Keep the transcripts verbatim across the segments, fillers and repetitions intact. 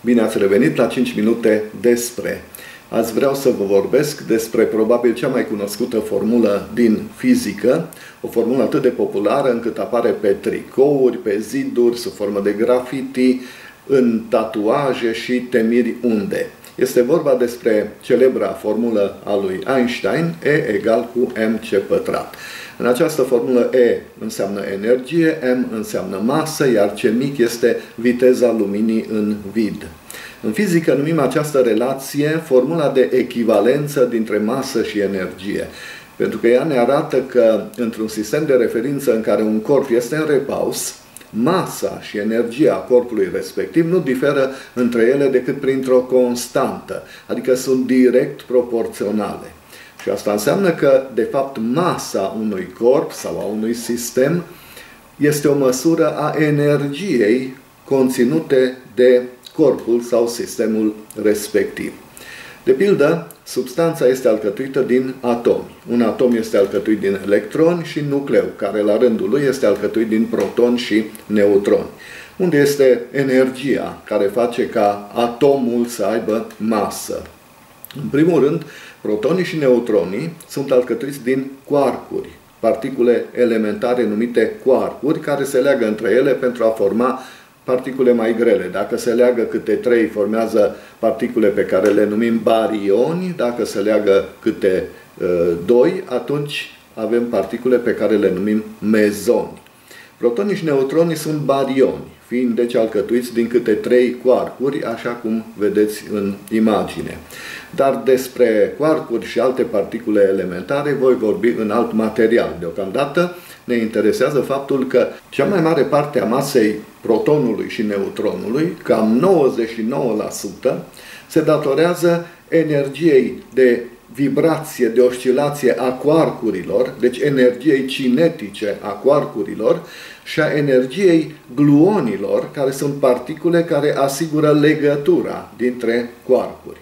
Bine ați revenit la cinci minute despre. Azi vreau să vă vorbesc despre probabil cea mai cunoscută formulă din fizică, o formulă atât de populară încât apare pe tricouri, pe ziduri, sub formă de grafiti, în tatuaje și temiri unde. Este vorba despre celebra formulă a lui Einstein, E egal cu mc pătrat. În această formulă E înseamnă energie, M înseamnă masă, iar C mic este viteza luminii în vid. În fizică numim această relație formula de echivalență dintre masă și energie, pentru că ea ne arată că într-un sistem de referință în care un corp este în repaus, masa și energia corpului respectiv nu diferă între ele decât printr-o constantă, adică sunt direct proporționale. Și asta înseamnă că, de fapt, masa unui corp sau a unui sistem este o măsură a energiei conținute de corpul sau sistemul respectiv. De pildă, substanța este alcătuită din atomi. Un atom este alcătuit din electroni și nucleu, care la rândul lui este alcătuit din protoni și neutroni. Unde este energia care face ca atomul să aibă masă? În primul rând, protonii și neutronii sunt alcătuiți din quarkuri, particule elementare numite quarkuri, care se leagă între ele pentru a forma particule mai grele. Dacă se leagă câte trei, formează particule pe care le numim barioni. Dacă se leagă câte uh, doi, atunci avem particule pe care le numim mezoni. Protonii și neutronii sunt barioni, fiind deci alcătuiți din câte trei quarkuri, așa cum vedeți în imagine. Dar despre quarkuri și alte particule elementare voi vorbi în alt material. Deocamdată ne interesează faptul că cea mai mare parte a masei protonului și neutronului, cam nouăzeci și nouă la sută, se datorează energiei de vibrație, de oscilație a quarkurilor, deci energiei cinetice a quarkurilor și a energiei gluonilor, care sunt particule care asigură legătura dintre quarkuri.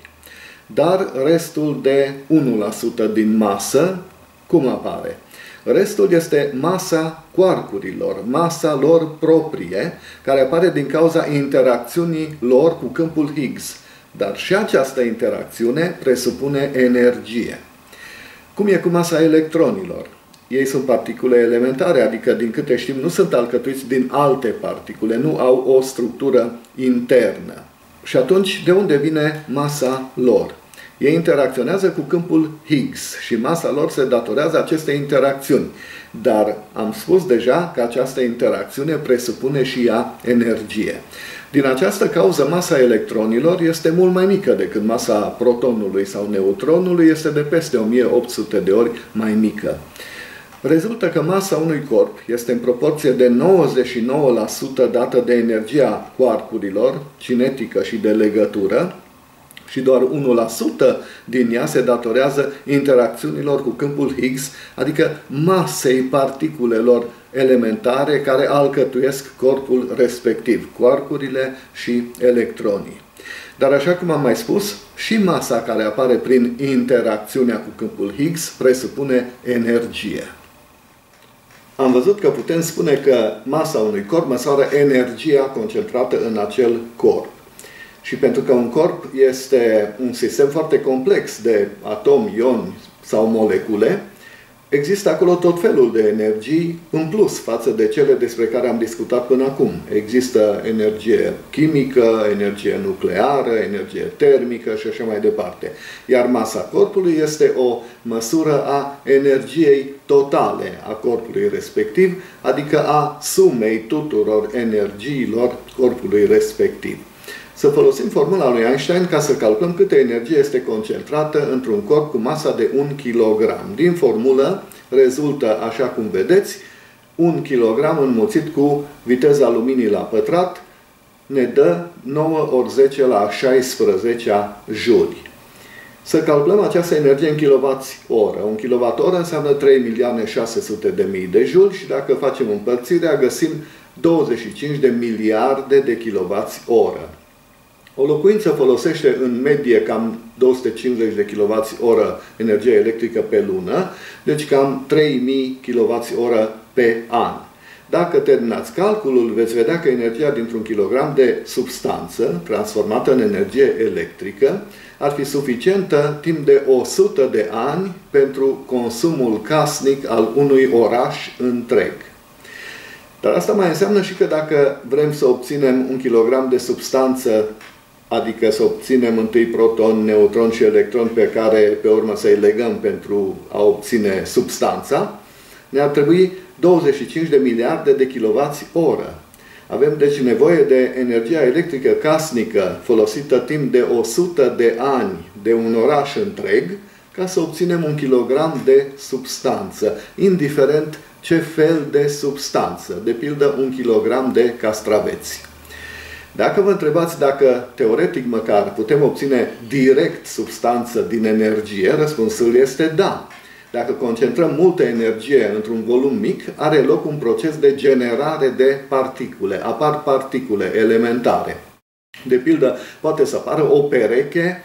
Dar restul de unu la sută din masă, cum apare? Restul este masa quarkurilor, masa lor proprie, care apare din cauza interacțiunii lor cu câmpul Higgs. Dar și această interacțiune presupune energie. Cum e cu masa electronilor? Ei sunt particule elementare, adică, din câte știm, nu sunt alcătuiți din alte particule, nu au o structură internă. Și atunci, de unde vine masa lor? Ei interacționează cu câmpul Higgs și masa lor se datorează acestei interacțiuni. Dar am spus deja că această interacțiune presupune și ea energie. Din această cauză, masa electronilor este mult mai mică decât masa protonului sau neutronului, este de peste o mie opt sute de ori mai mică. Rezultă că masa unui corp este în proporție de nouăzeci și nouă la sută dată de energia quarkurilor, cinetică și de legătură, și doar unu la sută din ea se datorează interacțiunilor cu câmpul Higgs, adică masei particulelor elementare care alcătuiesc corpul respectiv, quarkurile și electronii. Dar așa cum am mai spus, și masa care apare prin interacțiunea cu câmpul Higgs presupune energie. Am văzut că putem spune că masa unui corp măsoară energia concentrată în acel corp. Și pentru că un corp este un sistem foarte complex de atomi, ioni sau molecule, există acolo tot felul de energii în plus față de cele despre care am discutat până acum. Există energie chimică, energie nucleară, energie termică și așa mai departe. Iar masa corpului este o măsură a energiei totale a corpului respectiv, adică a sumei tuturor energiilor corpului respectiv. Să folosim formula lui Einstein ca să calculăm câtă energie este concentrată într-un corp cu masa de un kilogram. Din formulă rezultă, așa cum vedeți, un kilogram înmulțit cu viteza luminii la pătrat ne dă nouă ori zece la a șaisprezecea juli. Să calculăm această energie în kilowatts-oră. Un kilowatt-oră înseamnă trei milioane șase sute de mii de juli și dacă facem împărțirea găsim douăzeci și cinci de miliarde de kilowatts-oră. O locuință folosește în medie cam două sute cincizeci de kilowatts-oră energie electrică pe lună, deci cam trei mii kilowatts-oră pe an. Dacă terminați calculul, veți vedea că energia dintr-un kilogram de substanță transformată în energie electrică ar fi suficientă timp de o sută de ani pentru consumul casnic al unui oraș întreg. Dar asta mai înseamnă și că dacă vrem să obținem un kilogram de substanță, adică să obținem întâi proton, neutron și electron pe care pe urmă să-i legăm pentru a obține substanța, ne-ar trebui douăzeci și cinci de miliarde de kilowați-oră. Avem deci nevoie de energia electrică casnică folosită timp de o sută de ani de un oraș întreg ca să obținem un kilogram de substanță, indiferent ce fel de substanță, de pildă un kilogram de castraveți. Dacă vă întrebați dacă, teoretic măcar, putem obține direct substanță din energie, răspunsul este da. Dacă concentrăm multă energie într-un volum mic, are loc un proces de generare de particule. Apar particule elementare. De pildă, poate să apară o pereche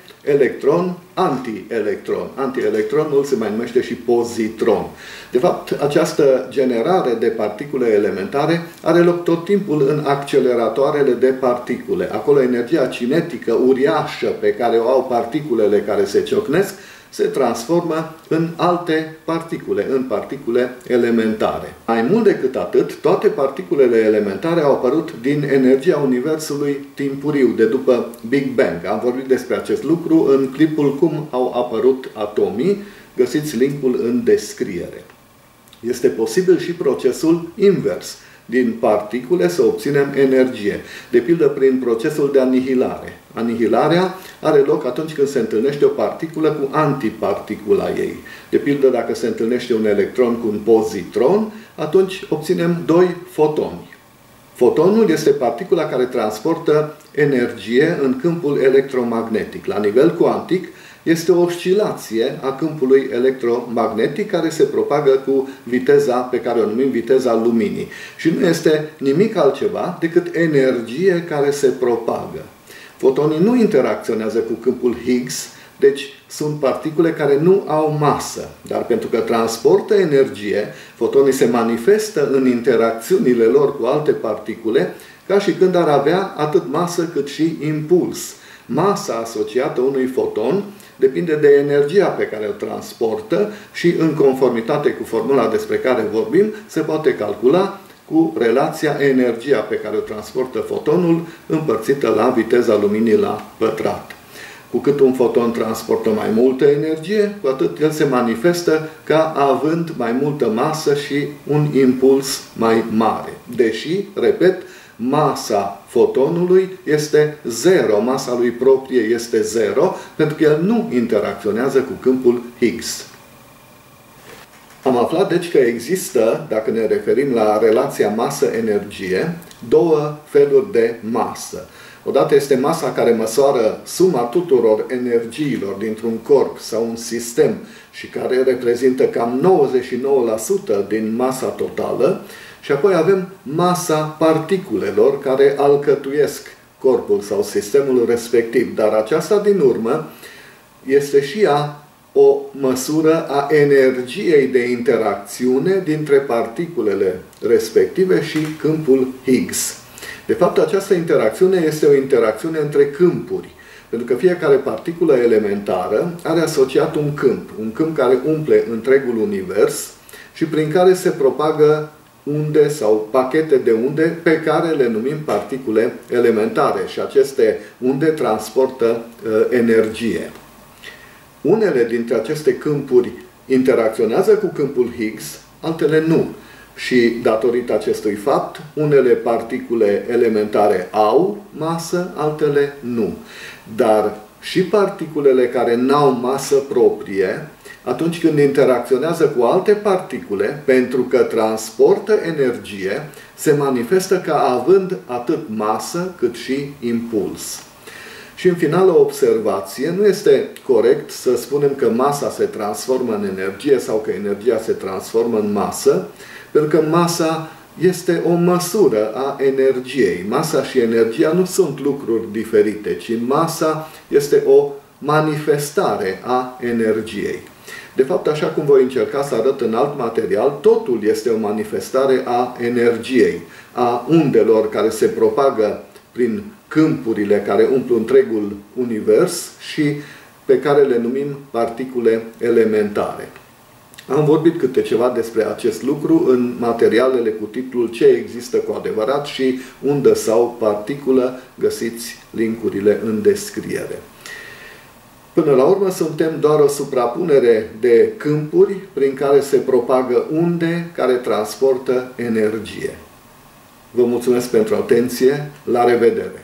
electron-antielectron. Antielectronul se mai numește și pozitron. De fapt, această generare de particule elementare are loc tot timpul în acceleratoarele de particule. Acolo energia cinetică uriașă pe care o au particulele care se ciocnesc se transformă în alte particule, în particule elementare. Mai mult decât atât, toate particulele elementare au apărut din energia Universului timpuriu, de după Big Bang. Am vorbit despre acest lucru în clipul Cum au apărut atomii. Găsiți linkul în descriere. Este posibil și procesul invers. Din particule să obținem energie. De pildă prin procesul de anihilare. Anihilarea are loc atunci când se întâlnește o particulă cu antiparticula ei. De pildă dacă se întâlnește un electron cu un pozitron, atunci obținem doi fotoni. Fotonul este particula care transportă energie în câmpul electromagnetic. La nivel cuantic, este o oscilație a câmpului electromagnetic care se propagă cu viteza pe care o numim viteza luminii. Și nu este nimic altceva decât energie care se propagă. Fotonii nu interacționează cu câmpul Higgs, deci sunt particule care nu au masă. Dar pentru că transportă energie, fotonii se manifestă în interacțiunile lor cu alte particule, ca și când ar avea atât masă cât și impuls. Masa asociată unui foton depinde de energia pe care o transportă și, în conformitate cu formula despre care vorbim, se poate calcula cu relația energia pe care o transportă fotonul împărțită la viteza luminii la pătrat. Cu cât un foton transportă mai multă energie, cu atât el se manifestă ca având mai multă masă și un impuls mai mare. Deși, repet, masa fotonului este zero, masa lui proprie este zero, pentru că el nu interacționează cu câmpul Higgs. Am aflat deci că există, dacă ne referim la relația masă-energie, două feluri de masă. Odată este masa care măsoară suma tuturor energiilor dintr-un corp sau un sistem și care reprezintă cam nouăzeci și nouă la sută din masa totală. Și apoi avem masa particulelor care alcătuiesc corpul sau sistemul respectiv. Dar aceasta din urmă este și ea o măsură a energiei de interacțiune dintre particulele respective și câmpul Higgs. De fapt, această interacțiune este o interacțiune între câmpuri. Pentru că fiecare particulă elementară are asociat un câmp. Un câmp care umple întregul univers și prin care se propagă unde sau pachete de unde pe care le numim particule elementare. Și aceste unde transportă uh, energie. Unele dintre aceste câmpuri interacționează cu câmpul Higgs, altele nu. Și datorită acestui fapt, unele particule elementare au masă, altele nu. Dar și particulele care n-au masă proprie, atunci când interacționează cu alte particule, pentru că transportă energie, se manifestă ca având atât masă cât și impuls. Și în final o observație, nu este corect să spunem că masa se transformă în energie sau că energia se transformă în masă, pentru că masa este o măsură a energiei. Masa și energia nu sunt lucruri diferite, ci masa este o manifestare a energiei. De fapt, așa cum voi încerca să arăt în alt material, totul este o manifestare a energiei, a undelor care se propagă prin câmpurile care umplu întregul univers și pe care le numim particule elementare. Am vorbit câte ceva despre acest lucru în materialele cu titlul Ce există cu adevărat și undă sau particulă. Găsiți linkurile în descriere. Până la urmă, suntem doar o suprapunere de câmpuri prin care se propagă unde care transportă energie. Vă mulțumesc pentru atenție. La revedere!